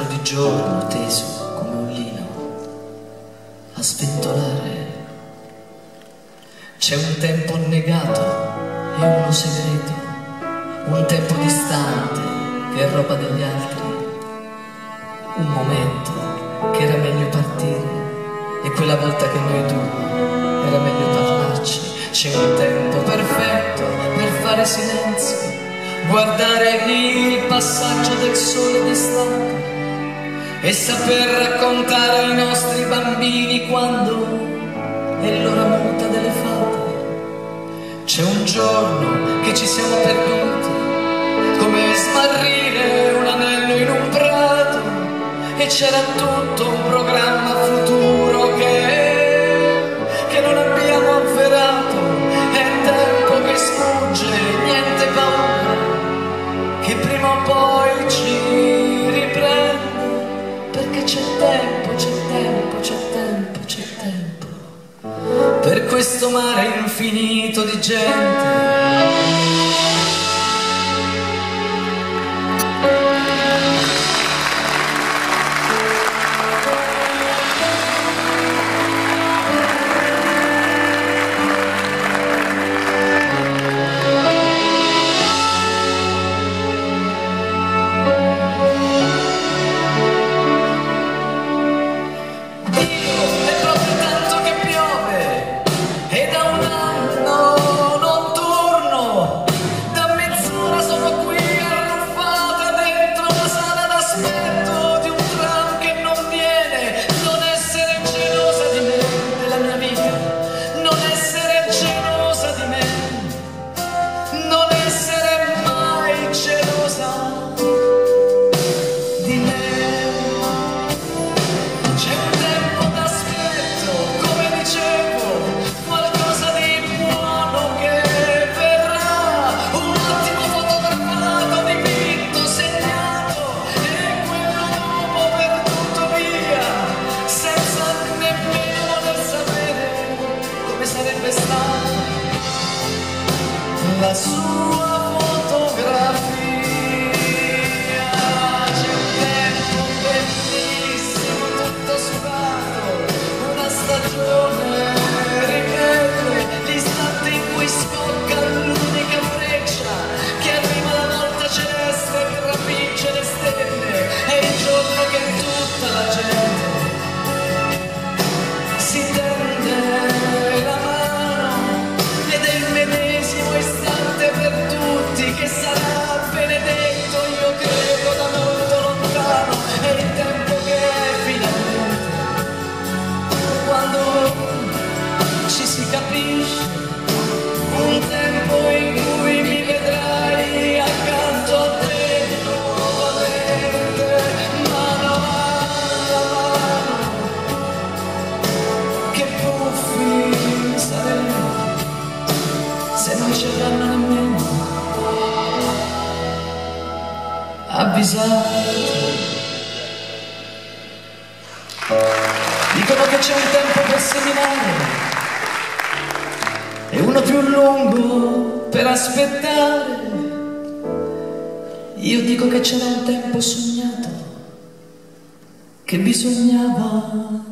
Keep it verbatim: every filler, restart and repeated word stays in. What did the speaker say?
altro di giorno teso come un lino a sventolare. C'è un tempo negato e uno segreto, un tempo distante che è roba degli altri, un momento che era meglio partire e quella volta che noi due era meglio parlarci. C'è un tempo perfetto per fare silenzio, guardare il passaggio del sole d'estate e saper raccontare ai nostri bambini quando è l'ora muta delle fate. C'è un giorno che ci siamo perduti, come smarrire un anello in un prato, e c'era tutto un programma futuro che, che non abbiamo avverato. È tempo che sfugge, niente paura, che prima o poi ci riprende, perché c'è tempo, c'è tempo, c'è tempo, c'è tempo per questo mare infinito di gente. La sua fotografia, c'è un tempo bellissimo, tutto sudato, una stagione ribelle, l'istante in cui scocca l'unica freccia che arriva la volta celeste e rapisce le stelle. È il giorno che tutta la gente si tende la mano ed è il medesimo istante per tutti che sarà benedetto, io credo, da molto lontano. È il tempo che finalmente, quando ci si capisce, un tempo in cui mi vedrai accanto a te nuovamente, mano a mano, che buffi saremo se non ci avranno nemmeno avvisato. Dicono che c'è un tempo per seminare e uno più lungo per aspettare. Io dico che c'era un tempo sognato che bisognava